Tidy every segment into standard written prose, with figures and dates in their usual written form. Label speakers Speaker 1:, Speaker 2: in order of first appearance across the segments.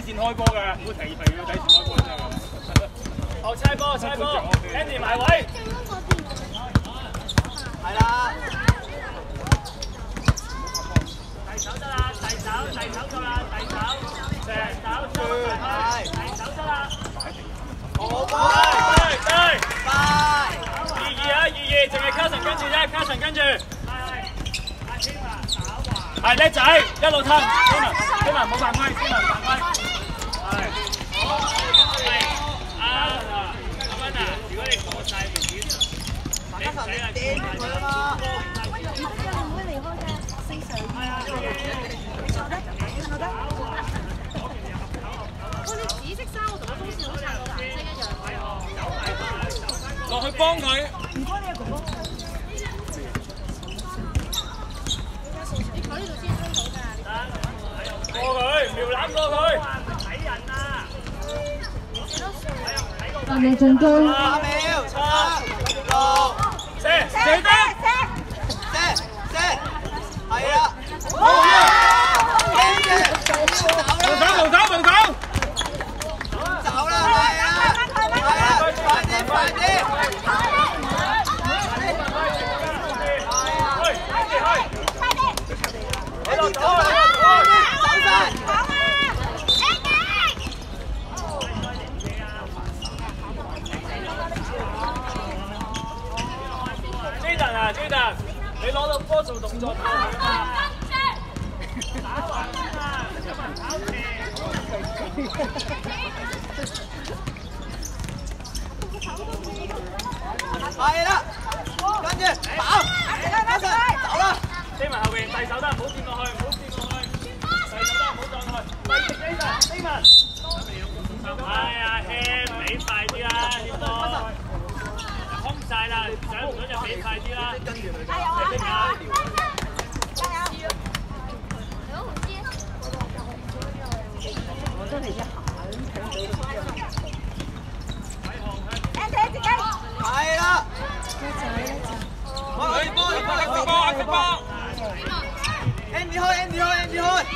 Speaker 1: 線開波㗎，會皮要底線開波啫。好，猜波，Andy 埋位。係啦。遞手得啦，遞手夠啦，遞手，成手出去，遞手得啦。好波。對。2-2，淨係卡神跟住啫，卡神跟住。係叻仔，一路吞，希文冇犯規，希文犯規。係。咁樣啊，如果你過晒明顯，你掂佢啊嘛。
Speaker 2: 你唔會離開嘅，正常。你坐得。喂，你紫色衫我同個風扇好襯個顏色一樣。
Speaker 1: 落去幫佢。
Speaker 2: 唔該你啊，哥哥。你坐呢度先收到㗎。
Speaker 1: 過佢，瞄攬過佢。睇人啊！
Speaker 3: 8秒進攻。
Speaker 1: 8秒，7、6，射得，係啦。防守。走啦，係啊，快啲。Jaden，你攞到波做動作。打橫啊！有人跑前。係啦，跟住跑，走啦！飛埋後邊，遞手得，唔好跌落去，遞手得，唔好撞落去。Jaden，哎呀 ，Ham 俾快啲啦，呢波空晒啦，上唔到就俾快啲啦。加油啊！加油！
Speaker 2: 我真係一下
Speaker 1: 係啦。波 ！Andy 開。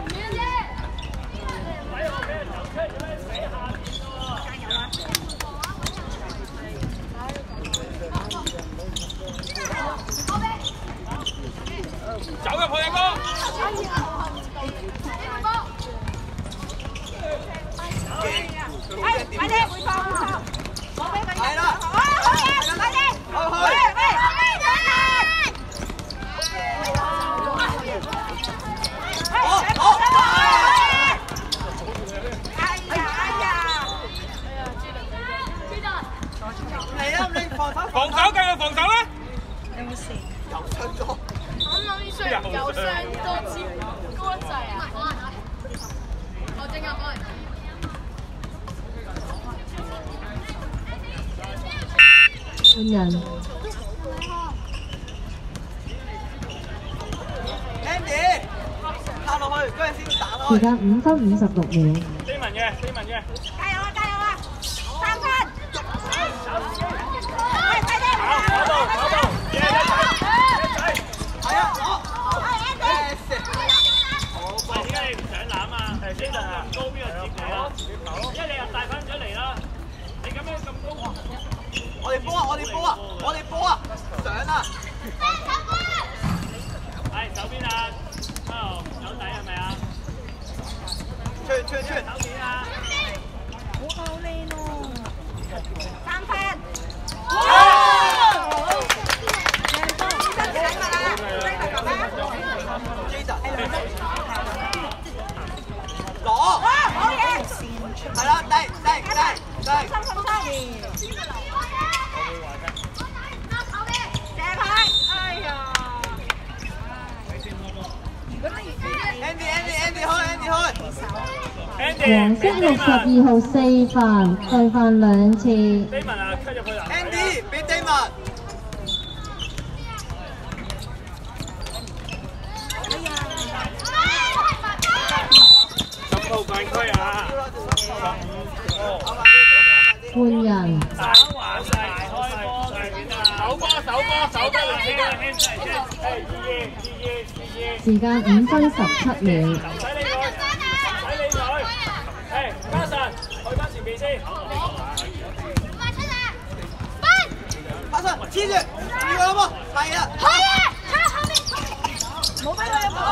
Speaker 1: 走入去啊哥！
Speaker 2: 快啲回放，攞俾佢。係啦，好嘢，快啲，
Speaker 1: 防守繼續防守啦！
Speaker 2: 有冇事？
Speaker 1: 又傷咗。
Speaker 4: 我諗上又傷多支高一滯啊！我正入過嚟。
Speaker 3: 換人。
Speaker 1: Andy， 拍落去，嗰陣先打開。
Speaker 3: 時間5分56秒。
Speaker 1: 飛文嘅。
Speaker 2: 加油啊！3分。
Speaker 1: 跑到，係啊，喂，點解你唔想攬啊？係先啊，高邊個接你啊？因為你又帶翻出嚟啦，你咁樣咁高，我哋波啊，上啊！係手邊啊，手底係咪啊？出手邊啊！
Speaker 2: 好靚喎！3分。
Speaker 1: 攞，好嘢，係啦，低，
Speaker 2: 射牌，哎呀
Speaker 1: ！Andy 開，
Speaker 3: 黃色62號4犯，對犯2次。
Speaker 1: Damon 啊，cut 入去啦 ！Andy 俾 Damon。10號犯規啊！15。
Speaker 3: 換人。
Speaker 1: 打橫晒開波，手波
Speaker 3: 時間5分17秒。
Speaker 1: 唔使理佢。 技先。
Speaker 5: 馬上黐住，要啦噃，係啊。
Speaker 2: 可以，喺後面。冇俾佢入去。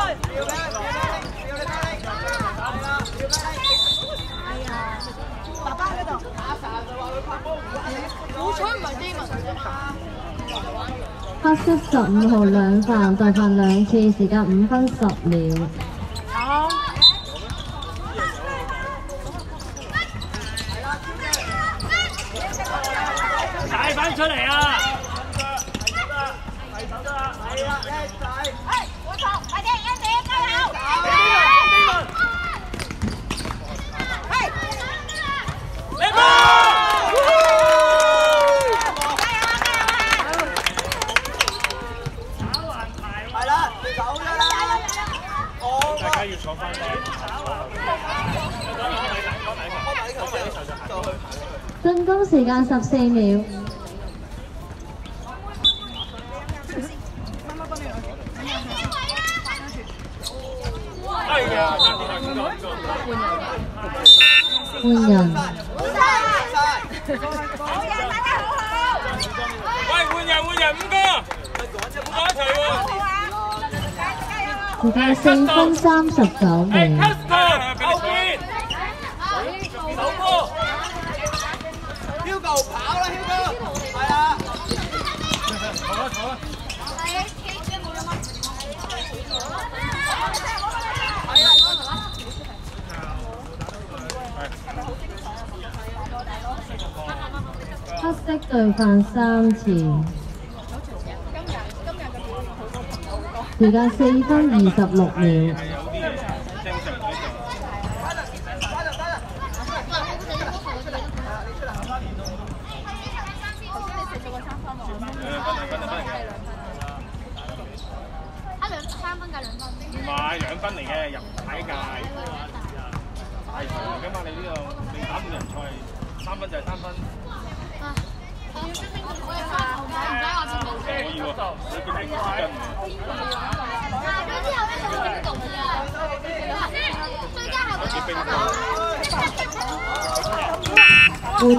Speaker 2: 爸爸嗰度。
Speaker 4: 好彩唔係啲問題啫嘛。
Speaker 3: 黑色15號兩犯，對犯2次，時間5分10秒。
Speaker 1: 大反出嚟啊！係手得啦，係啊，叻仔！
Speaker 2: 我錯，快啲，Andy加油！
Speaker 1: 你波！係啦，走咗啦！大家要坐翻低。
Speaker 3: 進攻時間14秒。
Speaker 1: 係啊，爭啲係咁多。
Speaker 3: 換人。
Speaker 1: 喂，換人5個，5個一齊喎。
Speaker 3: 時間4分39秒。
Speaker 1: 手波。Hugo 跑啦 ，Hugo， 係啊。好啦。
Speaker 3: 黑色對犯3次。時間4分26秒。
Speaker 1: 唔係2分嚟嘅，入體界。係長㗎嘛？你呢度你打5人賽，3分就係3分。可以喎，你見你幾斤？
Speaker 3: 換人。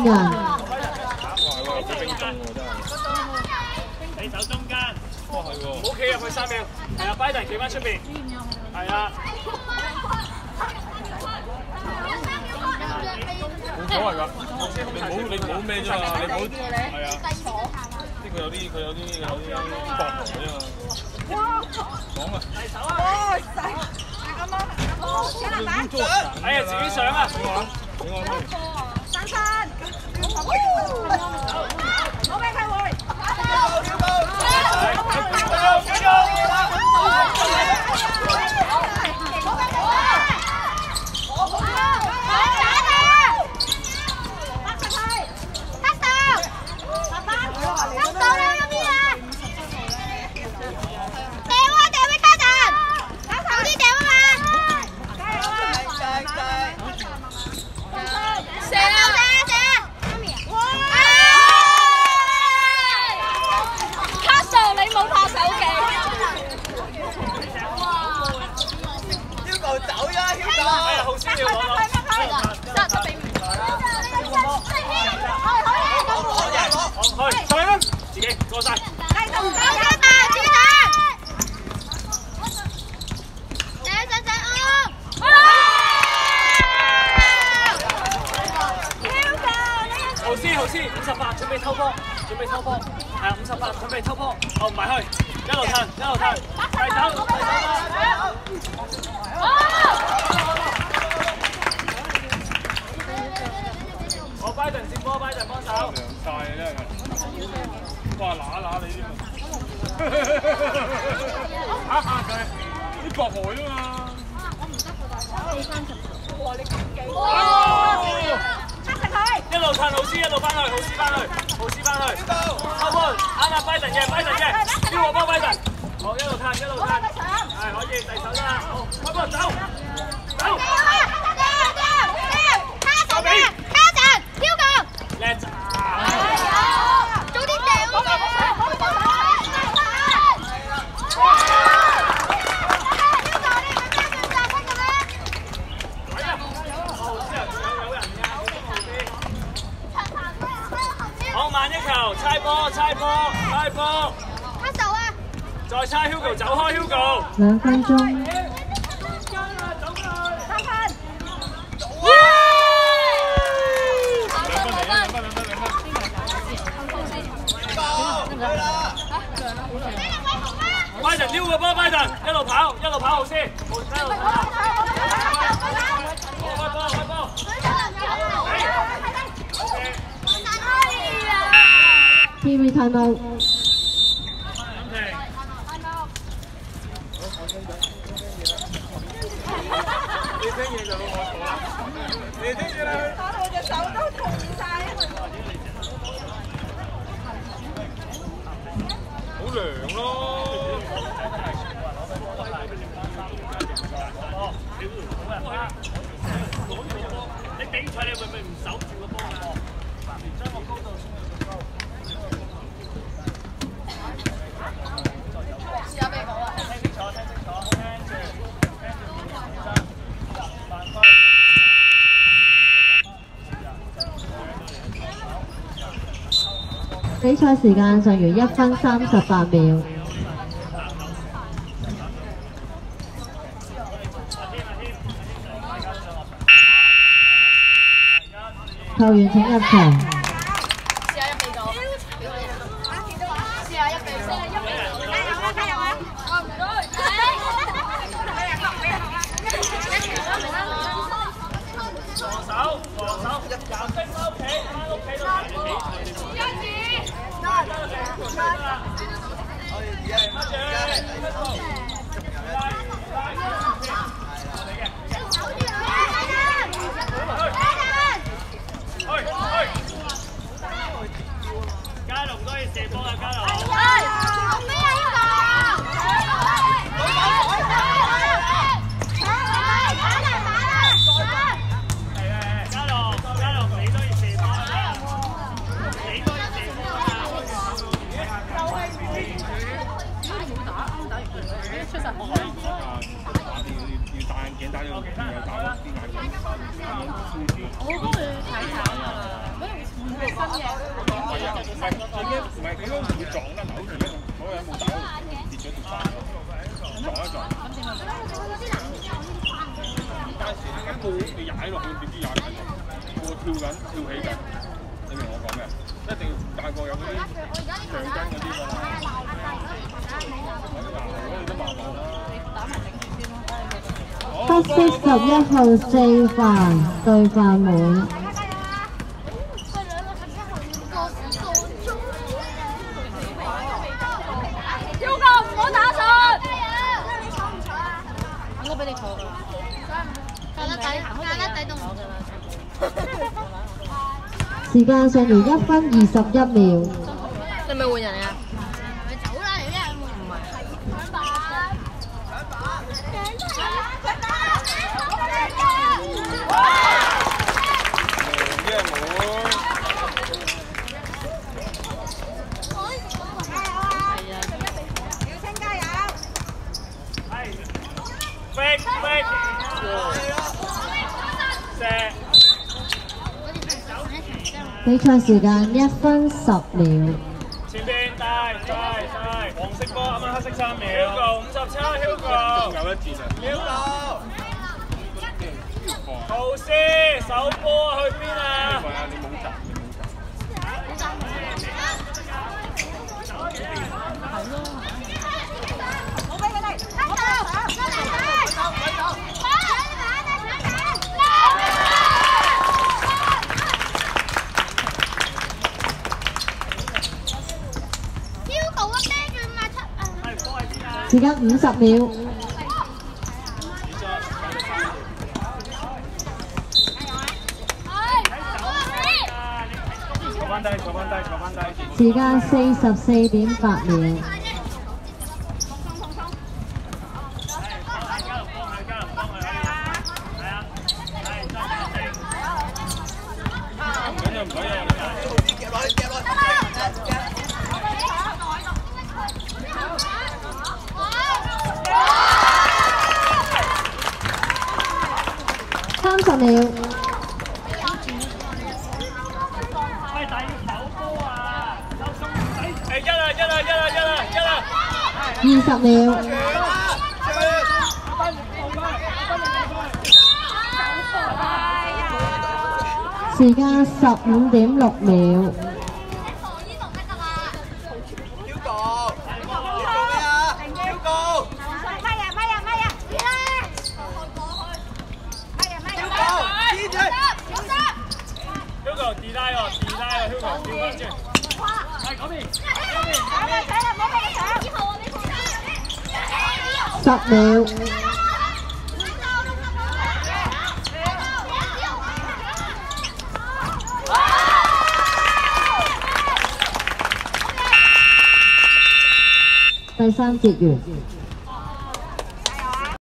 Speaker 1: 你走中間。哦，係喎。唔好企入去3秒。係啊，拜登企翻出邊。係啊。冇所謂㗎，你冇咩啫嘛，你冇係啊。即係佢有啲薄荷啫嘛。講啊。哎呀，自己上啊！
Speaker 2: 3分。我俾佢會。
Speaker 1: 自己過晒。後先58，準備偷波，係啊58，準備偷波，後唔係去，一路褪，遞手，我拜登接波，拜登幫手。涼晒啊真係，哇揦你添啊！嚇佢，啲薄荷啫嘛。一路褪，好斯一路翻去，好斯翻去，收波，啱拜登嘅，邊個幫拜登？好，一路褪，係可以，遞手啦，好，開波走。叻仔！
Speaker 2: 早啲掉啊！
Speaker 1: 有人㗎。 猜波，猜波，猜波。
Speaker 4: 拍手啊！
Speaker 1: 再猜 Hugo 走開 Hugo。
Speaker 3: 2分鐘。
Speaker 4: 3分。
Speaker 1: 拜登撩個波，拜登一路跑好先，一路跑。開波。
Speaker 3: TV time out。
Speaker 1: 你聽嘢就我錯啦，你聽住啦。打到我隻手都痛晒。好涼咯。你比賽你會唔會唔守住個波啊？將個高度
Speaker 4: 試下俾我啊！
Speaker 1: 聽清楚，聽住。
Speaker 3: 比賽時間尚餘1分38秒。球員請入場。
Speaker 4: 試下一比九。試下一比四。加油啊！唔該。
Speaker 1: 防守，入球升翻屋企都嘉龍都可以射波啊！嘉龍。
Speaker 3: 黑色11號4犯對犯滿。時間尚餘1分21秒。
Speaker 4: 你咪換人啊？你走啦！你啲人唔係。
Speaker 3: 比賽時間1分10秒。
Speaker 1: 前邊帶，黃色波啱啱黑色3秒。Hugo 57 Hugo。仲有一節啊 ！Hugo。圖師手波去邊啊？你冇閘。係咯。冇俾佢哋，我
Speaker 3: 時間50秒。時間44.8秒。30秒。
Speaker 1: 喂，但係要守波啊！收
Speaker 3: 20秒。時間15.6秒。
Speaker 1: Hugo 跌低喎，Hugo 調翻轉，係嗰邊
Speaker 3: 10秒。第3節完。